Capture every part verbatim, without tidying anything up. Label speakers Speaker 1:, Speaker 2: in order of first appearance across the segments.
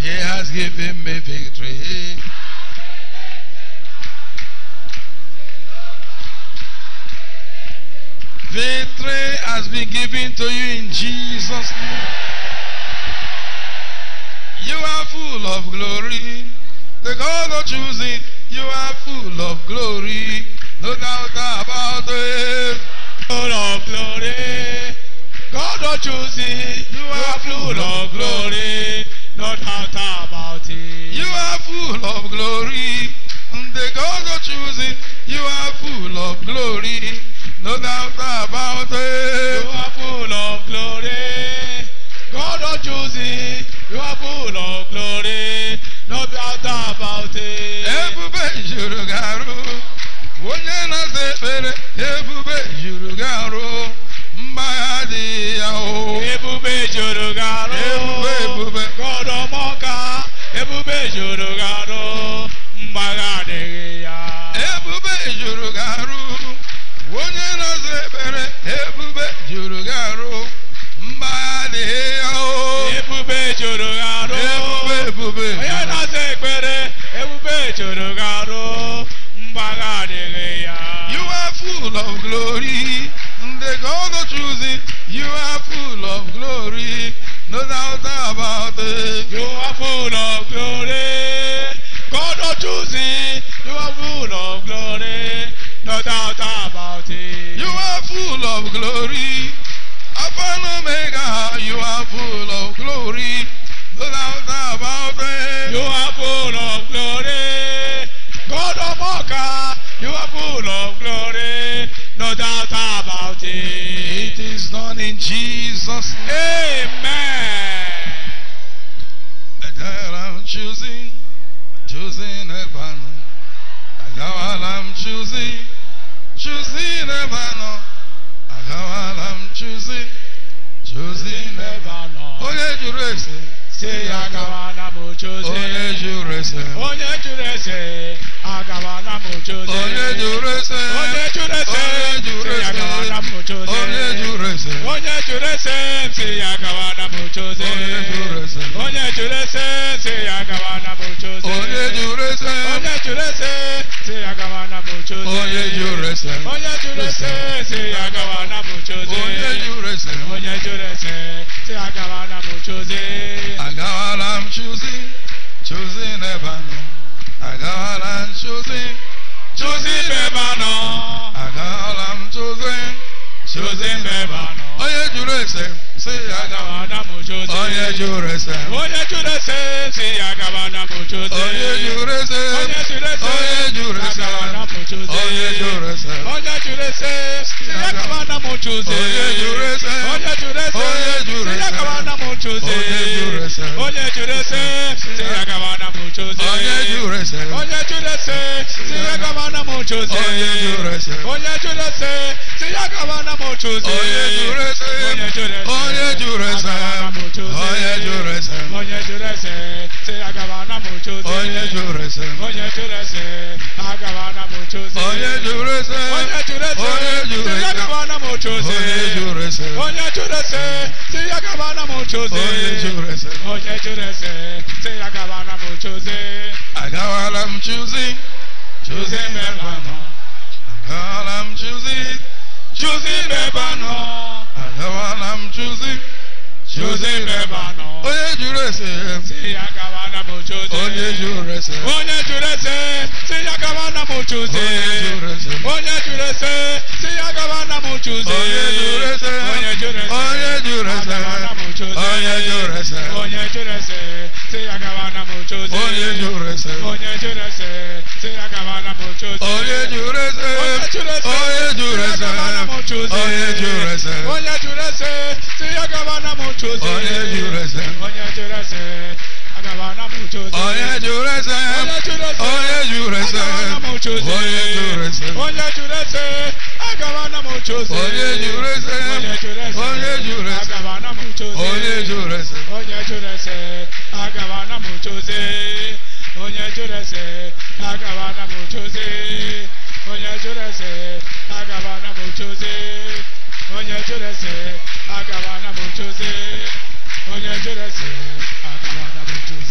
Speaker 1: He has given me victory. Victory has been given to you in Jesus' name. You are full of glory. The God of choosing, you are full of glory. No doubt about it.
Speaker 2: Full of glory. God of choosing, you are full of glory. No doubt about it.
Speaker 1: You are full of glory. The God of choosing, you are full of glory. No doubt about it.
Speaker 2: You are full of glory. God of choosing, you are full of glory. No doubt about it.
Speaker 1: Ebube juru garu. Onye na-asa ekpere. Ebube juru garu. Mgbagha dị ya o.
Speaker 2: Ebube juru garu.
Speaker 1: Ebube ebube.
Speaker 2: God of Moka. Ebube juru garu. Mgbagha dị ya.
Speaker 1: Ebube juru garu. Onye na-asa ekpere. Ebube juru garu. Mgbagha dị ya o.
Speaker 2: Ebube juru garu.
Speaker 1: Ebube ebube.
Speaker 2: Onye na-asa ekpere. Ebube juru garu. Mgbagha dị ya.
Speaker 1: You are full of glory. The God of choosing, you are full of glory. No doubt about it.
Speaker 2: You are full of glory. God of choosing, you are full of glory. No doubt about it.
Speaker 1: You are full of glory. Alpha and Omega, you are full of glory. No doubt about it.
Speaker 2: You are full of glory. God of Moka, you are full of glory. No doubt about it.
Speaker 1: It is done in Jesus' name.
Speaker 2: Amen.
Speaker 1: And I'm choosing, choosing a banner. And I'm choosing, choosing a banner. And I'm choosing, choosing a banner. Onye juru ese,
Speaker 2: say agawana mo choose.
Speaker 1: onye juru ese,
Speaker 2: Onye juru ese, agawana mo choose.
Speaker 1: onye juru ese,
Speaker 2: Onye juru ese,
Speaker 1: onye juru
Speaker 2: say
Speaker 1: ese,
Speaker 2: agawana mo choose.
Speaker 1: onye juru ese,
Speaker 2: Onye juru ese, say agawana mo choose.
Speaker 1: onye juru ese,
Speaker 2: Onye juru ese, say agawana mo choose.
Speaker 1: onye juru ese,
Speaker 2: Onye juru ese, say agawana mo choose.
Speaker 1: onye juru ese,
Speaker 2: Onye juru ese, say agawana mo choose.
Speaker 1: onye juru ese,
Speaker 2: Onye juru ese, say agawana mo choose.
Speaker 1: agawala I'm choosing, choosing a banner. Agawala I'm choosing, choosing a banner. Agawala I'm choosing, choosing a banner. Onye juru ese, say agawala mo choosing. Onye juru ese,
Speaker 2: Onye juru ese, say agawala mo choosing.
Speaker 1: onye juru ese,
Speaker 2: Onye juru ese,
Speaker 1: onye juru ese,
Speaker 2: agawala mo choosing.
Speaker 1: onye juru ese,
Speaker 2: Onye juru ese, say agawala mo choosing.
Speaker 1: onye juru ese,
Speaker 2: Onye juru ese,
Speaker 1: onye juru
Speaker 2: say
Speaker 1: ese,
Speaker 2: agawala mo choosing.
Speaker 1: onye juru ese,
Speaker 2: Onye juru ese, say agawala mo choosing.
Speaker 1: onye juru ese,
Speaker 2: Onye juru ese, say agawala mo choosing.
Speaker 1: onye juru ese,
Speaker 2: Onye juru ese, say agawala mo choosing.
Speaker 1: onye juru ese,
Speaker 2: Onye juru ese,
Speaker 1: onye juru ese,
Speaker 2: agawala mo choosing.
Speaker 1: onye juru ese,
Speaker 2: Onye juru ese, say agawala mo choosing.
Speaker 1: onye juru ese,
Speaker 2: Onye juru ese, agawala mo choosing.
Speaker 1: onye juru ese,
Speaker 2: Onye juru ese,
Speaker 1: onye juru
Speaker 2: say
Speaker 1: ese,
Speaker 2: agawala mo choosing.
Speaker 1: onye juru ese,
Speaker 2: Onye juru ese, say agawala mo choosing.
Speaker 1: onye juru ese.
Speaker 2: Onye juru ese, say agawala mo choosing.
Speaker 1: Agawala I'm choosing, choosing a banner. Agawala I'm choosing, choosing a banner. Agawala I'm choosing, choosing a banner. Onye juru ese,
Speaker 2: Say agawala mo choosing.
Speaker 1: onye juru ese,
Speaker 2: Onye juru ese, say agawala mo choosing.
Speaker 1: onye juru ese,
Speaker 2: Onye juru ese, say agawala mo choosing.
Speaker 1: onye juru ese,
Speaker 2: Onye juru ese,
Speaker 1: onye juru ese,
Speaker 2: agawala mo choosing.
Speaker 1: onye juru ese,
Speaker 2: Onye juru ese, say agawala mo choosing.
Speaker 1: onye juru ese,
Speaker 2: Onye juru ese, say agawala mo choosing.
Speaker 1: onye juru ese,
Speaker 2: Onye juru ese,
Speaker 1: onye juru
Speaker 2: say
Speaker 1: ese,
Speaker 2: agawala mo choosing.
Speaker 1: onye juru ese,
Speaker 2: Onye juru ese, say agawala mo choosing.
Speaker 1: onye juru ese,
Speaker 2: Onye juru ese, agawala mo choosing.
Speaker 1: onye juru ese,
Speaker 2: Onye juru ese,
Speaker 1: onye juru ese,
Speaker 2: agawala mo choosing.
Speaker 1: onye juru ese,
Speaker 2: Onye juru ese, agawala mo choosing.
Speaker 1: onye juru ese,
Speaker 2: Onye juru ese,
Speaker 1: onye juru ese,
Speaker 2: agawala mo choosing.
Speaker 1: onye juru ese,
Speaker 2: Onye juru ese, agawala mo choosing. Onye juru ese, agawala mo choosing. Onye juru ese, agawala mo choosing. Onye juru ese, agawala mo choosing. Onye juru ese, agawala mo choosing.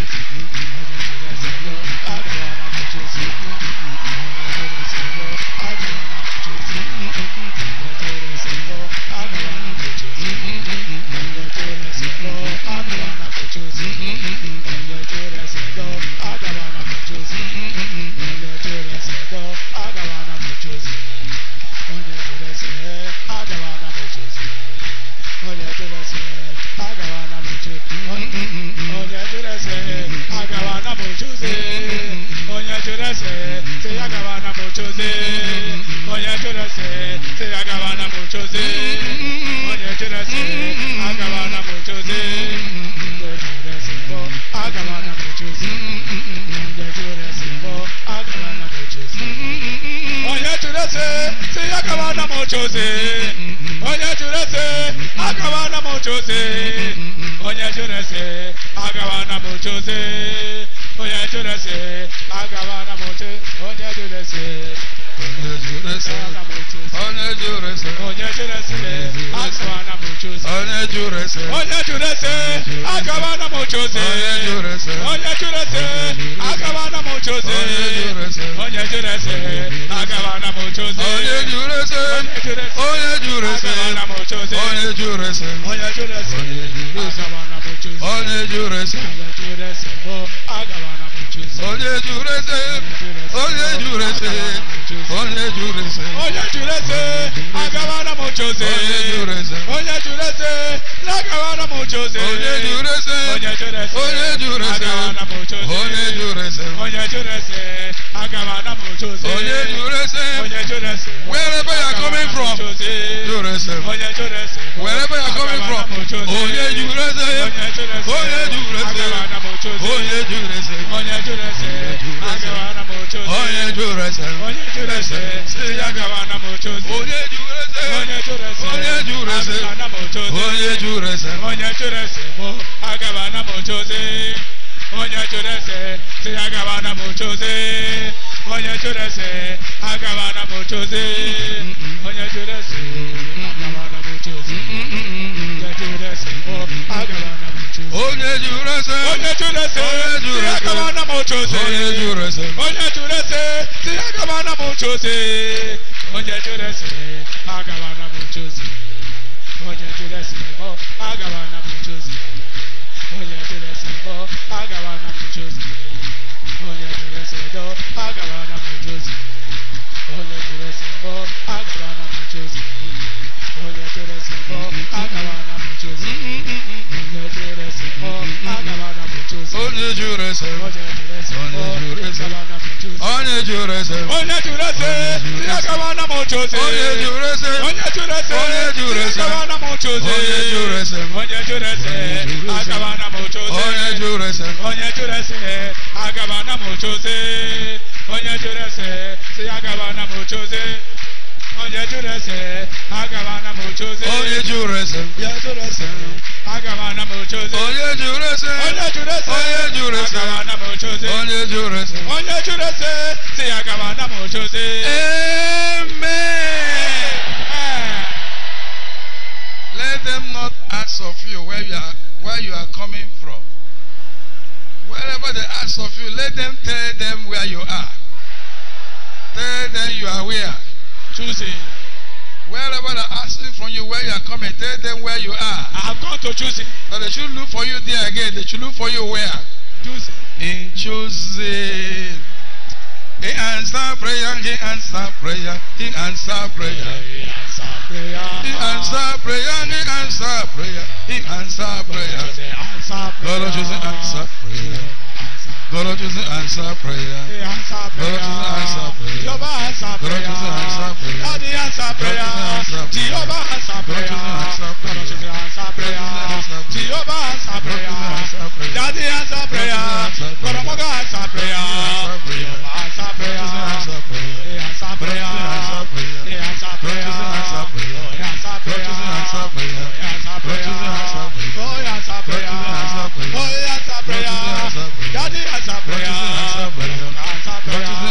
Speaker 2: Daddy answer prayer.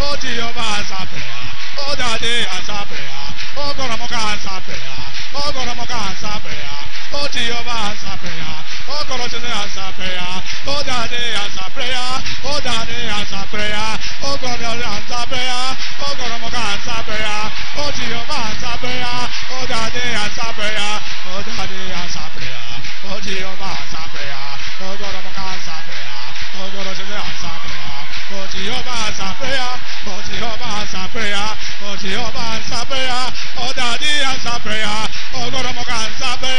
Speaker 2: Oh Jehovah answer prayer. Oh Daddy answer prayer. Oh God I'm gonna answer prayer. Oh God I'm gonna answer prayer. Oh Jehovah answer prayer. Oh God I'm gonna answer prayer. Oh Daddy answer prayer. Oh Daddy answer prayer. Oh God I'm gonna answer prayer. Oh God I'm gonna answer prayer. Oh Jehovah answer prayer. Oh Daddy answer prayer. Oh Daddy answer prayer. Oh Jehovah answer prayer. Oh God I'm gonna answer prayer. Oh God I'm gonna answer prayer. Oh Jehovah answer prayer. Oh Jehovah answer prayer. Oh Jehovah answer prayer. Oh Daddy answer prayer. Oh God I'm gonna answer prayer.